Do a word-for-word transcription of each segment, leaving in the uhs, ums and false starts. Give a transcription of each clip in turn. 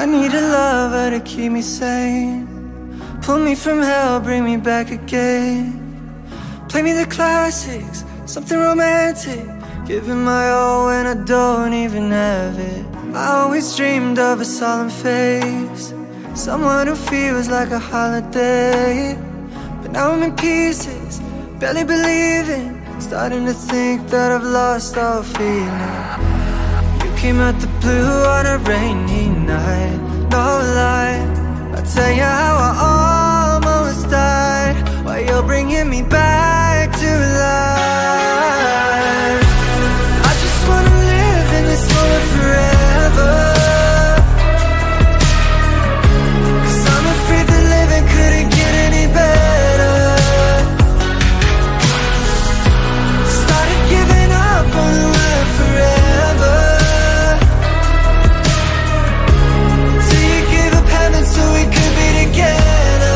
I need a lover to keep me sane, pull me from hell, bring me back again. Play me the classics, something romantic, giving my all when I don't even have it. I always dreamed of a solemn face, someone who feels like a holiday. But now I'm in pieces, barely believing, starting to think that I've lost all feeling. You came out the blue on a rainy night, no lie, I'll tell you how I almost died, while you're bringing me back to life. I just wanna live in this moment forever, 'cause I'm afraid that living couldn't get any better. Started giving up on the word forever, till you gave up heaven so we could be together.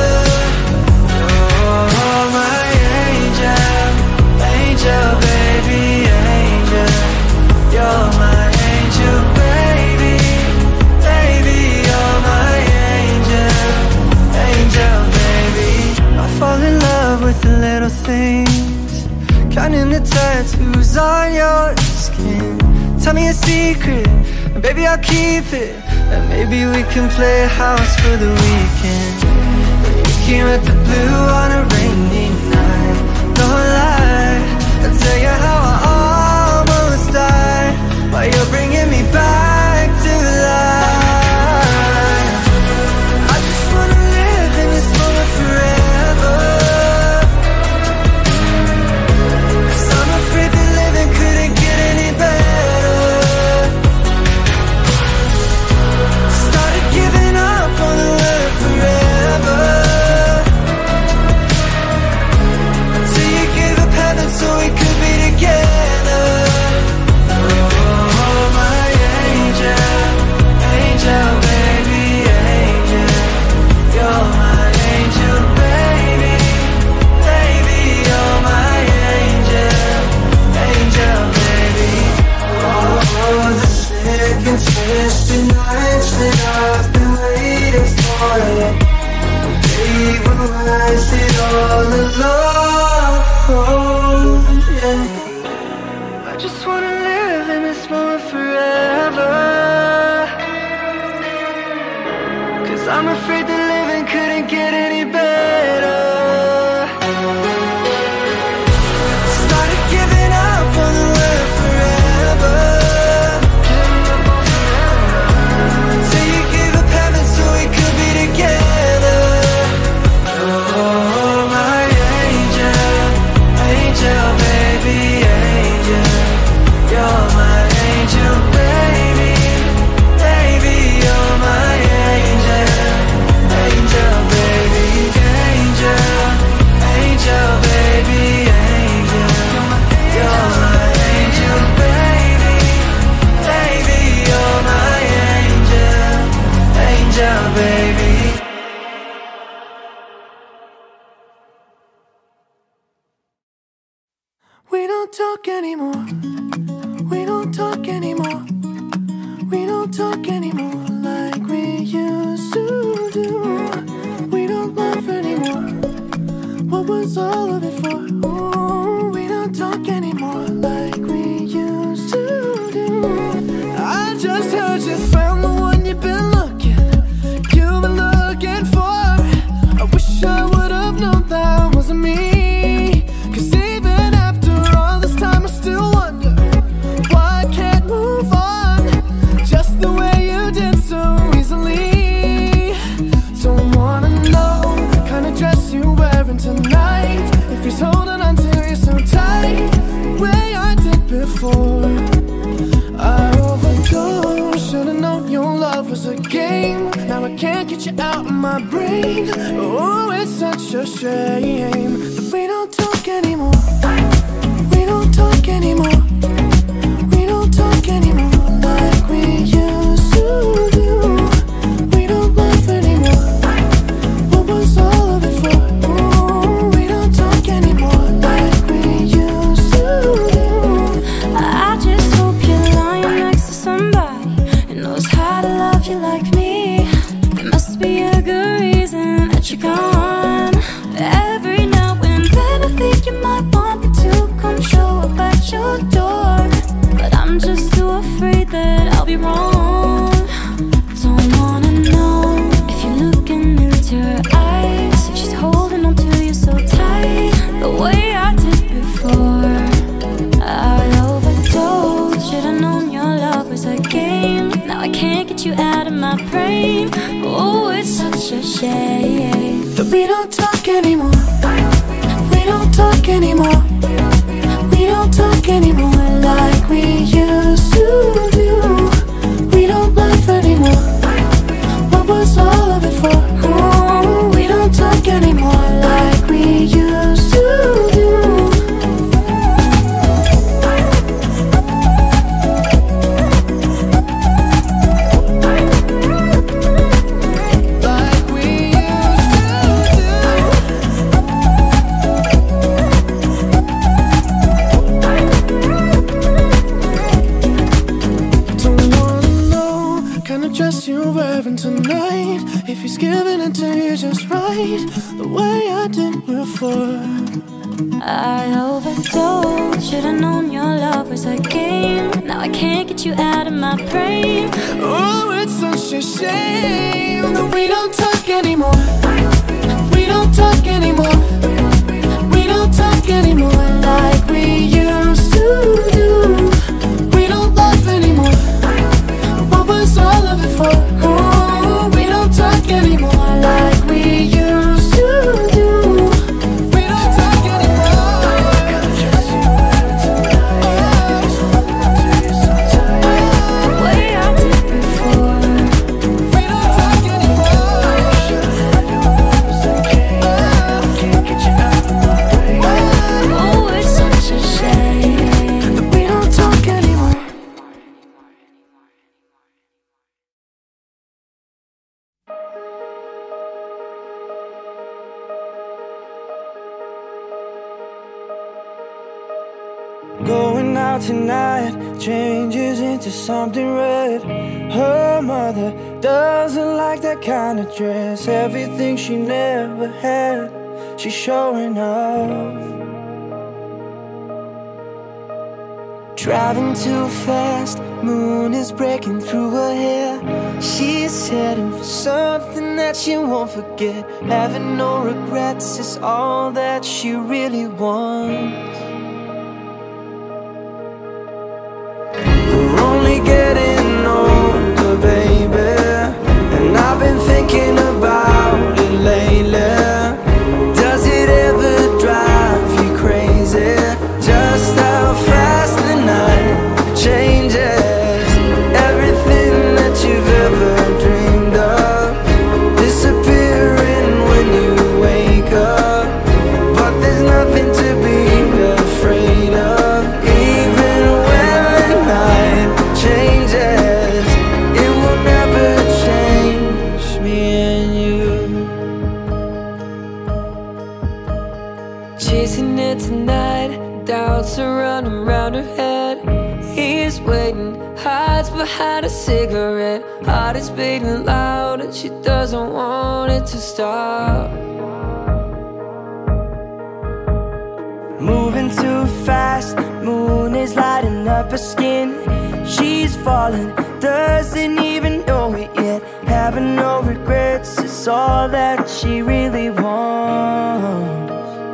Oh, my angel, angel, baby, angel. You're my angel, baby, baby, you're my angel, angel, baby. I fall in love with the little things, counting the tattoos on your skin. Tell me a secret, and baby I'll keep it, and maybe we can play house for the weekend. You came at the blue on a rainy night, no lie, I'll tell you how I almost died, while you're bringing me back to life. I just wanna live in this moment forever, 'cause I'm afraid that living couldn't get any better. Started giving up on the word forever, until you gave up heaven so we could be together. Oh, my angel, angel, baby, angel. You're my angel, baby, baby, you're my angel, angel, baby. Oh, the second twisted nights that I've been waiting for you, they will rise it all alone, yeah. I just wanna live in this moment forever, 'cause I'm afraid that living couldn't get any better. Started giving up on the word forever, till you gave up heaven so we could be together. Oh, my angel, angel, baby, angel. You're my angel, baby, baby, you're my angel, angel, baby, angel, angel, baby, angel. You're my angel, baby, baby, you're my angel, angel, baby. We don't talk anymore, we don't talk anymore, we don't talk anymore like we used to do. We don't laugh anymore, what was all of it for? Ooh, we don't talk anymore like we used to do. I just heard you found the one you've been looking, you've been looking for. I wish I would have known that wasn't me, 'cause even after all this time I still wonder why I can't move on just the way you did so easily. Don't wanna know the kind of dress you're wearing tonight, if he's holding on to you so tight the way I did before. I overdosed, should've known your love was a game. Now I can't get you out of my brain. Oh, it's such a shame that we don't talk anymore, we don't talk anymore, we don't talk anymore like we used to do. We don't laugh anymore, what was all of it for? Ooh, we don't talk anymore like we used to do. I just hope you're lying next to somebody who knows how to love you like me. I can't get you out of my brain. Oh, it's such a shame that we don't talk anymore. We don't talk anymore. We don't talk anymore like we used to do. We don't laugh anymore. What was all of it for? Oh, we don't talk anymore like we used to do. You're wearing tonight, if he's giving it to you just right, the way I did before. I overdosed, should've known your love was a game. Now I can't get you out of my brain. Oh, it's such a shame that we don't talk anymore. We don't talk anymore. We don't talk anymore like we used to do. We don't laugh anymore. What was all of it for? Oh, we don't talk anymore like we used to do. We don't talk anymore. The way I did before. We don't talk anymore. Can't get you out of my brain. Oh, it's such a shame that we don't talk anymore. Going out tonight changes into something red. Her mother doesn't like that kind of dress. Everything she never had, she's showing off. Driving too fast, moon is breaking through her hair. She's heading for something that she won't forget. Having no regrets is all that she really wants. We're only getting older, baby, and I've been thinking about it lately. Does it ever drive you crazy? Just how fast the night changes. Everything that you've ever dreamed of disappearing when you wake up. But there's nothing to be afraid of. Even when the night changes, it will never change me and you. Chasing it tonight, doubts are running round her head. He's waiting, hides behind a cigarette. Heart is beating loud and she doesn't want it to stop. Moving too fast, moon is lighting up her skin. She's falling, doesn't even know it yet. Having no regrets is all that she really wants.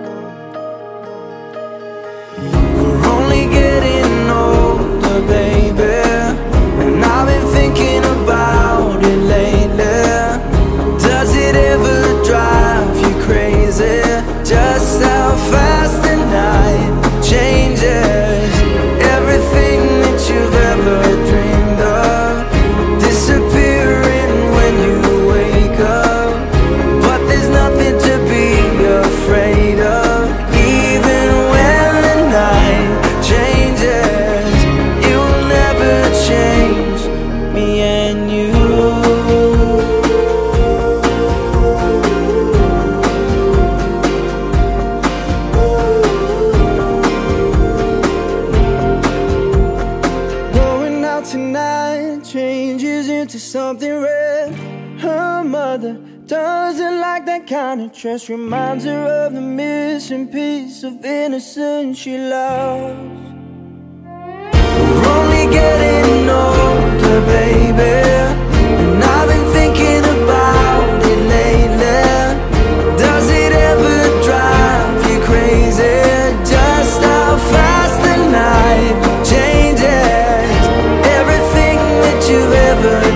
We're only getting older, baby, and I've been thinking about it lately. Does it ever drive you crazy? Just how fast the night changes. Everything that you've ever dreamed of disappearing when you wake up. But there's nothing to be afraid of. Even when the night changes, it will never change me and you. Going out tonight changes into something red. Her mother doesn't like that kind of dress. Reminds her of the missing piece of innocence she lost. We're only getting older, baby, and I've been thinking about it lately. Does it ever drive you crazy? Just how fast the night changes. Everything that you've ever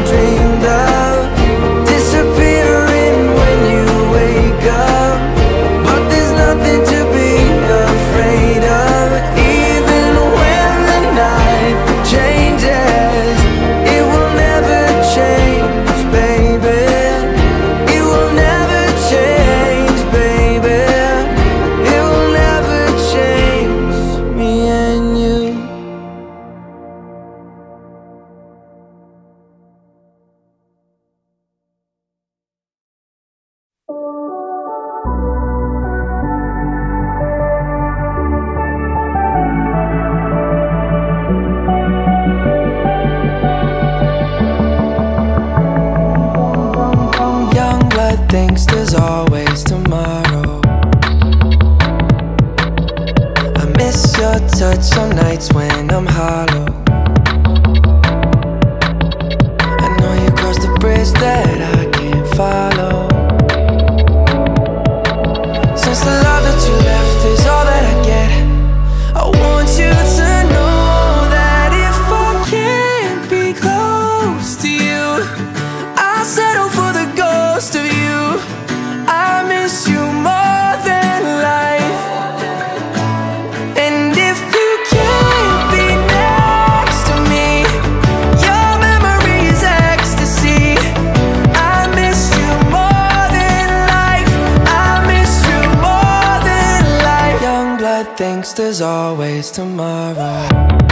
thinks there's always tomorrow.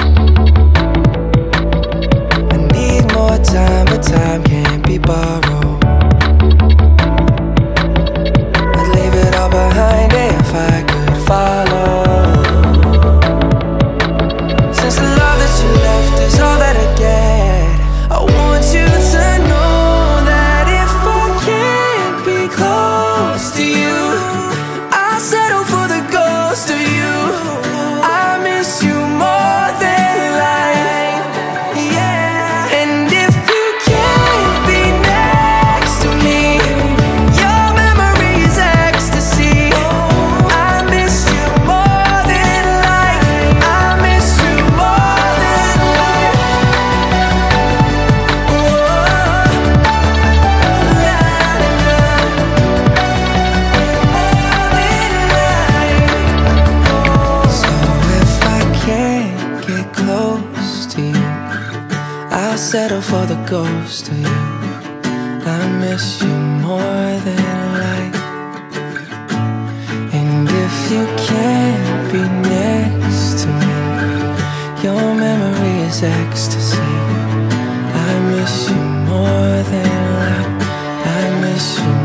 I need more time, but time can't be borrowed. I'd leave it all behind if I could follow. Since the love that you left is all that I get, I want you to know that if I can't be close to you, I'll settle for the ghost of you. I miss you more than life, yeah. And if you can't be next to me, your memory is ecstasy. I miss you more than life. I miss you more than life. So if I can't get close to you, I'll settle for the ghost of you. I miss you more than life. And if you can't be next to me, your memory is ecstasy. I miss you more than life. I miss you